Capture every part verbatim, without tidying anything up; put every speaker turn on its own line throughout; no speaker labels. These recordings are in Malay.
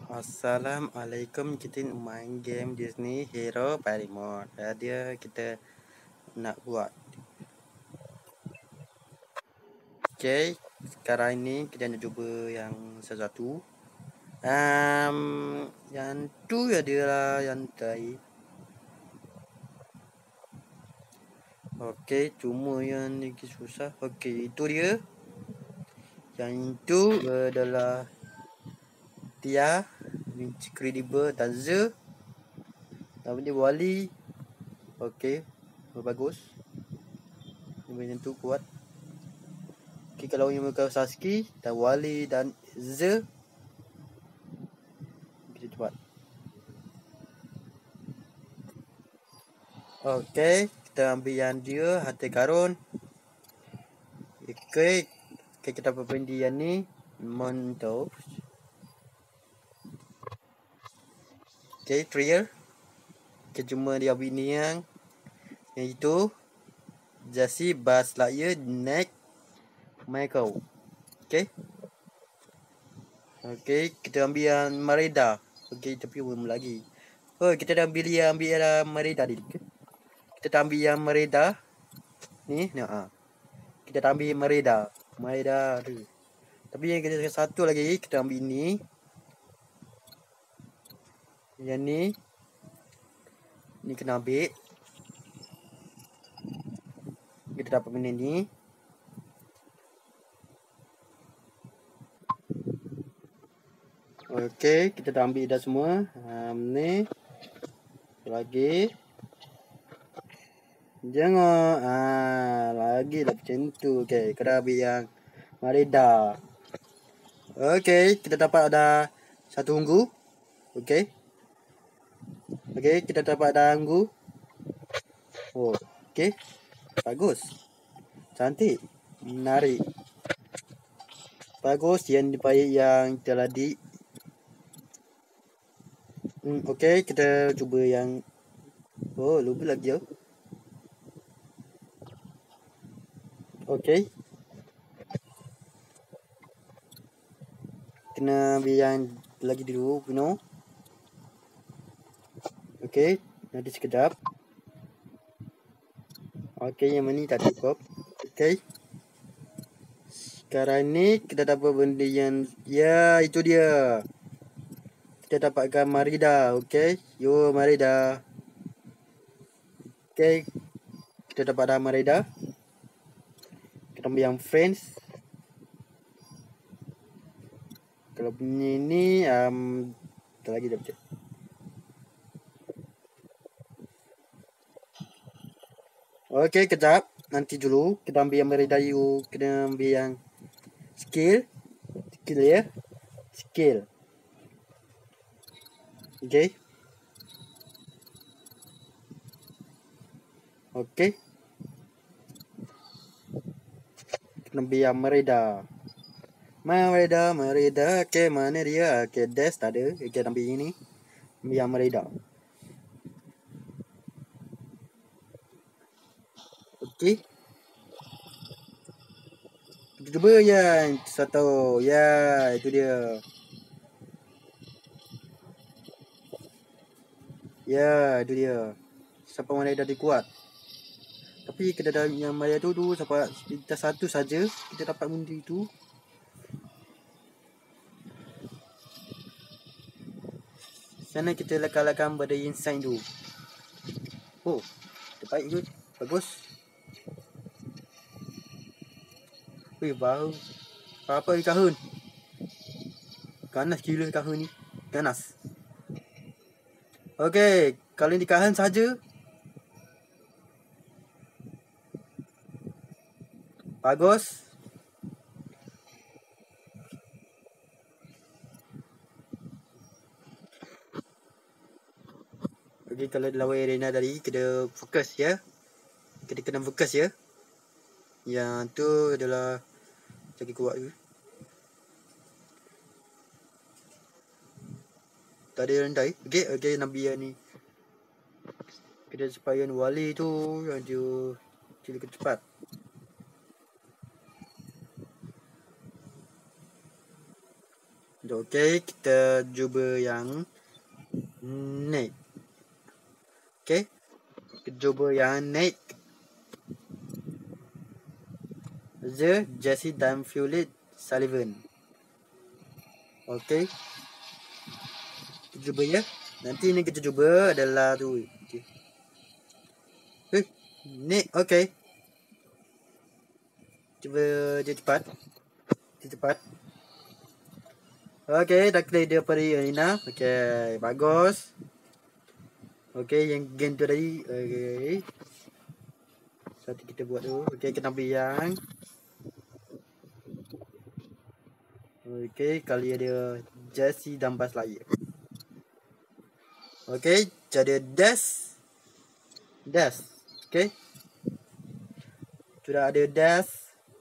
Assalamualaikum, kita main game Disney Hero Paramount. Dia kita nak buat. Okay, sekarang ini kita nak cuba yang sesuatu. Um, yang tu ya dia lah yang tadi. Okay, cuma yang ni susah. Okay, itu dia. Yang itu adalah Tia, Incredible dan Z. Nama dia Wally. Okay, bagus. Yang tu kuat. Okay, kalau yang muka Sasuke dan Wally dan Z, kita cepat. Okay, kita ambil yang dia harta karun. Okay, okay kita perbendi yang ni Monto. Okay, trial. Okay, cuma dia ambil ni yang yang itu Jesse, Buzz Lightyear, Neck, Michael. Okay. Okay, kita ambil yang Merida. Okay, tapi belum lagi. Oh, kita dah ambil yang ambil yang Merida ni. Kita dah ambil yang Merida. Ni, ni ah. Kita dah ambil Merida. Merida tu. Tapi yang kita satu lagi, kita ambil ni. Yang ni. Ni kena ambil. Kita dapat benda ni. Okey, kita dah ambil dah semua. Um, ni. Lagi. Jangan. Ah, lagi lah macam tu. Okey, kita ambil yang Merida. Okey, kita dapat ada satu ungu. Okey. Okey, kita dapat ada ungu. Oh, okey. Bagus. Cantik. Menarik. Bagus yang dipakai yang tadi. Hmm, okey, kita cuba yang oh, lupa lagi oh. Okey. Kena ambil yang lagi dulu, you know. Okey, nanti sekejap. Okey, yang mana tak cukup. Okey. Sekarang ni kita dapat benda yang ya, itu dia. Kita dapatkan Merida, okey. Yo Merida. Okey. Kita dapat dah Merida. Kita ambil yang Friends. Kalau bunyi ni um kita lagi dah baca. Okey, kejap. Nanti dulu kita ambil yang Merida you, kena ambil yang skill. Skill ya. Skill. Okey. Okey. Kita ambil yang Merida. Merida, Merida. Okey, mana dia? Okey, Des tak ada. Okey, ambil ini. Ambil yang Merida. Okey. Kita cuba yang satu. Ya, itu dia. Ya, itu dia. Sampai Merida dia kuat. Tapi kita dah yang Merida tu tu sampai kita satu saja kita dapat benda itu. Sana kita lakan-lakan pada inside tu. Oh, terbaik tu. Bagus. Wih, bau. Apa ni kahun? Ganas gila kahun ni. Ganas. Okey, kali ni kahun saja. Bagus. Okey, kalau lawan arena tadi kita fokus ya. Kita kena fokus ya. Yang tu adalah lagi kuat tu. Tadi rendah. Okey, okey Nabi yang ni. Kita supaya Wali tu yang dia dia cepat. Okey, kita cuba yang Nate. Okey. Kita cuba yang Nate. The Jesse dan Violet Sullivan. Okey. Kita cuba ya. Nanti ni kita cuba adalah tu. Okey. Eh, Nate, okey. Cuba dia cepat. Dia cepat. Okey, dah clear dia pada Alina. Okey, bagus. Okey, yang game tu tadi. Okey. Satu kita buat tu. Okey, kita ambil yang. Okey, kali ada Jesse dan Buzz Lightyear. Okey, jadi Dash. Dash. Okey. Sudah ada Dash.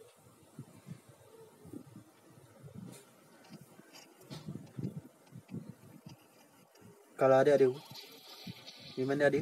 Kalau ada ada. Di mana ada?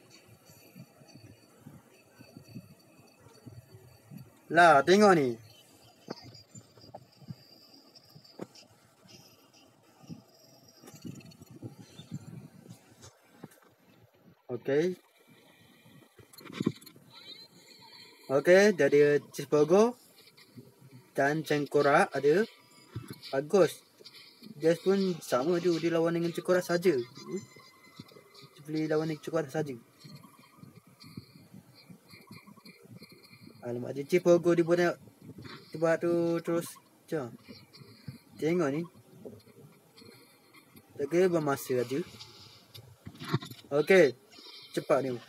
Lah, tengok ni. Okey. Okey, dah ada cheeseburger dan cengkorak ada. Bagus. Jazz pun sama je, dia lawan dengan cengkorak saja. Hmm? Dia boleh lawan dengan cengkorak saja. Alamak, dia cheeseburger dia buat dia buat tu terus. Jom. Tengok ni. Tak kira bermasa aja. Okey. Cepat ni.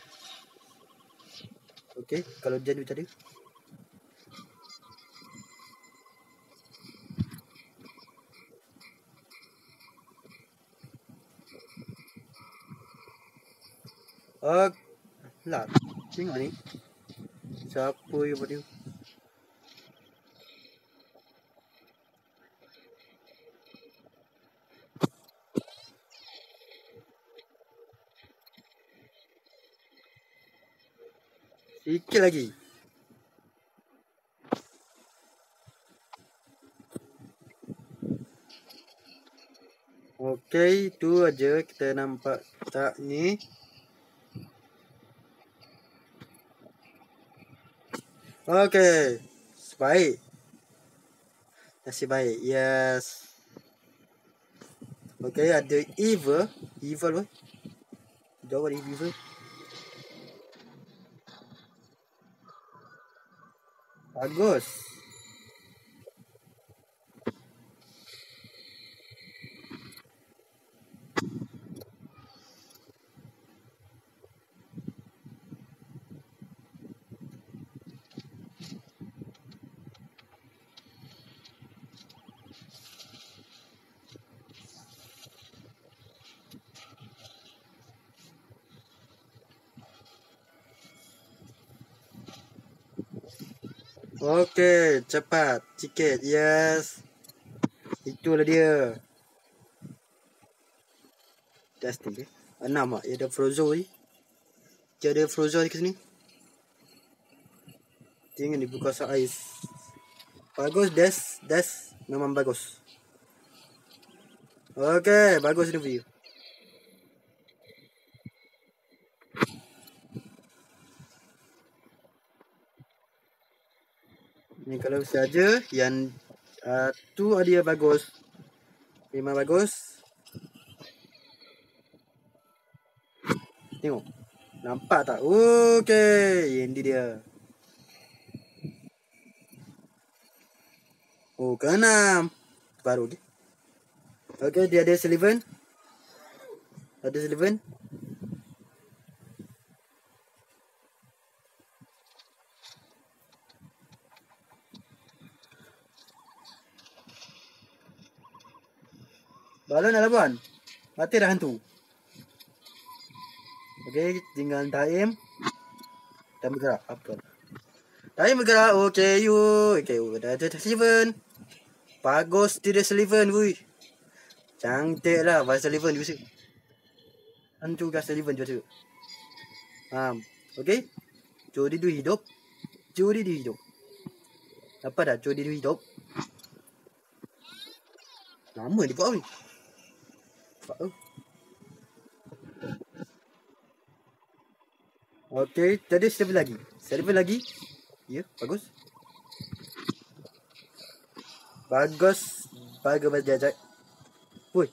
Okey, kalau jadi tadi. Oh, lah. Tengok ni. Siapa yang buat dia? Sikit lagi. Okey, tu aja kita nampak tak ni. Okey. Baik. Nasib baik. Yes. Okey, ada Eva. Eva loh. Jawab ni Eva. Bagus. Okey, cepat sikit. Yes. Itulah dia. Testing eh. Enam ah. Ya ada Frozo ni. Dia ada Frozo di sini. Jangan dibuka ais. Bagus, Des. Des. Memang bagus. Okey, bagus ni video. Ni kalau saja yang uh, tu dia bagus. Memang bagus. Tengok. Nampak tak? Okey, ini dia. Oh, keenam. Baru dia. Okey, dia ada Sullivan. Ada Sullivan. Balon dah lawan. Mati dah hantu. Okey, tinggal Daim. Dan bergerak. Apa? Daim bergerak. Okey, you. Okey, dah ada Sullivan. Bagus dia Sullivan, wui. Cantik lah. Bahasa Sullivan juga. Hantu gas Sullivan juga. Faham. Okey. Jodi du hidup. Jodi du hidup. Apa dah? Jodi du hidup. Lama dia buat ni. Oh. Okey, jadi server lagi. Server lagi. Ya, bagus. Bagus. Bagus berjajak. Woi.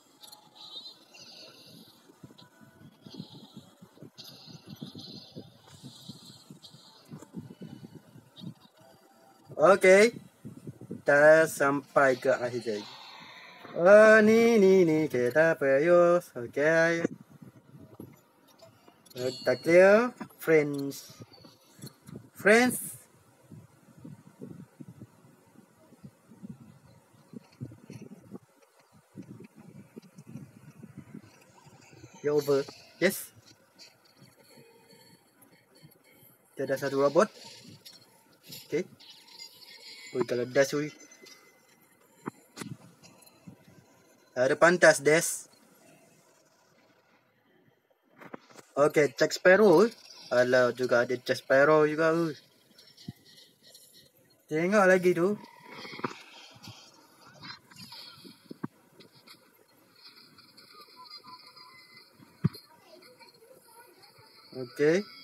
Okey. Kita sampai ke akhir jadi. Oh, ni ni ni kita perius. Okey. Kita clear. Friends. Friends. You over. Yes. Kita ada satu robot. Okey. Ui, kalau dash ui. Ada pantas dash. Okey, Jack Sparrow. Alah, juga ada Jack Sparrow juga. Ui. Tengok lagi tu. Okey.